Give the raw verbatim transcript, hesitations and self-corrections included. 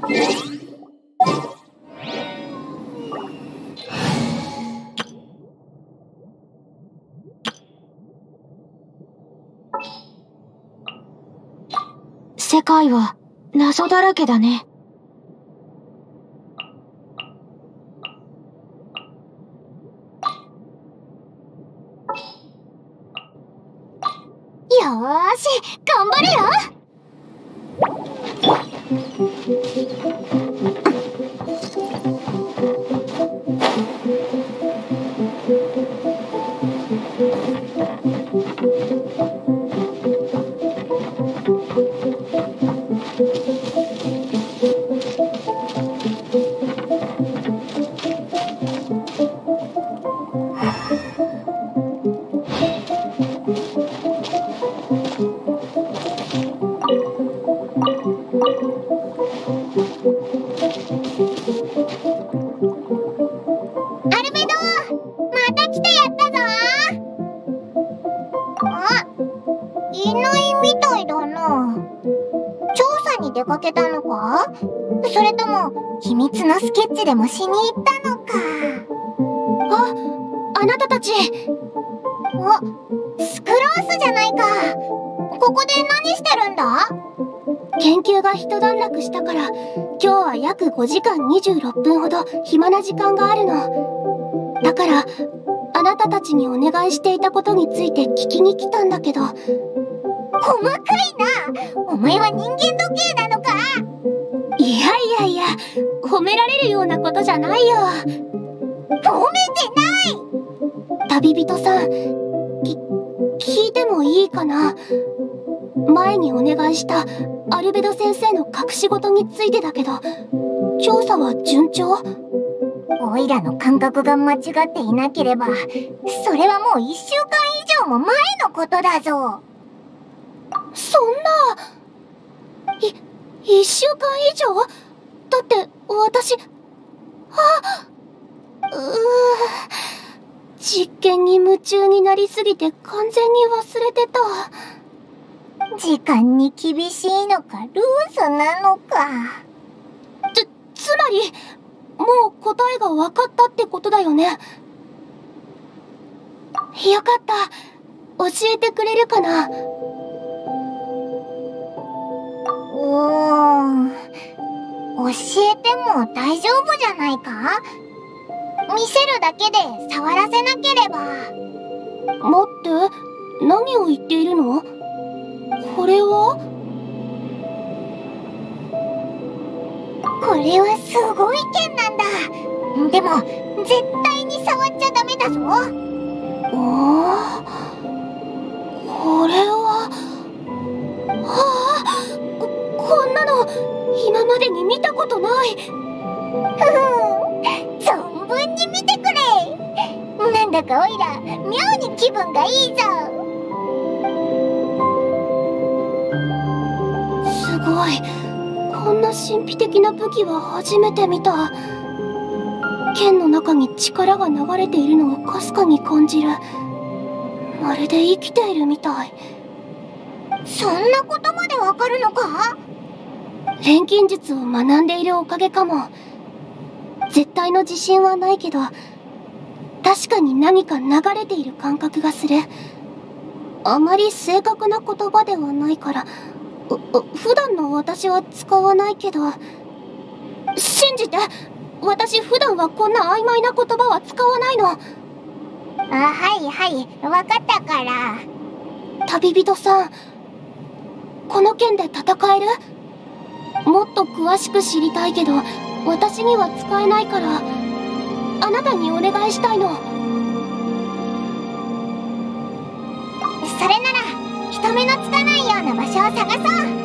世界は謎だらけだね。 よーし、頑張るよ。出かけたのか？それとも秘密のスケッチでもしに行ったのか？ あ、あなたたち。 あ、スクロースじゃないか。ここで何してるんだ？ 研究が一段落したから今日は約ごじかんにじゅうろっぷんほど暇な時間があるの。だからあなたたちにお願いしていたことについて聞きに来たんだけど。 細かいな。お前は人間時計なのか？ いやいやいや、褒められるようなことじゃないよ。 褒めてない。 旅人さん、き、聞いてもいいかな？前にお願いしたアルベド先生の隠し事についてだけど、調査は順調？ オイラの感覚が間違っていなければ、それはもういっしゅうかん以上も前のことだぞ。 そんな、い、一週間以上？だって私、あ、うー、実験に夢中になりすぎて完全に忘れてた。 時間に厳しいのか、ルーズなのか。 つ、つまり、もう答えが分かったってことだよね。よかった。教えてくれるかな？ おー、教えても大丈夫じゃないか？見せるだけで触らせなければ。 待って、何を言っているの？これは？ これはすごい剣なんだ。でも絶対に触っちゃダメだぞ。 おー、これは、はあ、こ、こんなの今までに見たことない。 ふふん、存分に見てくれ。なんだかオイラ妙に気分がいいぞ。 すごい、こんな神秘的な武器は初めて見た。剣の中に力が流れているのをかすかに感じる。まるで生きているみたい。 そんなことまでわかるのか？ 錬金術を学んでいるおかげかも。絶対の自信はないけど、確かに何か流れている感覚がする。あまり正確な言葉ではないから、普段の私は使わないけど、信じて、私普段はこんな曖昧な言葉は使わないの。 あ、はいはい、わかったから。 旅人さん、この剣で戦える？もっと詳しく知りたいけど、私には使えないから、あなたにお願いしたいの。 それなら、人目のつかないような場所を探そう。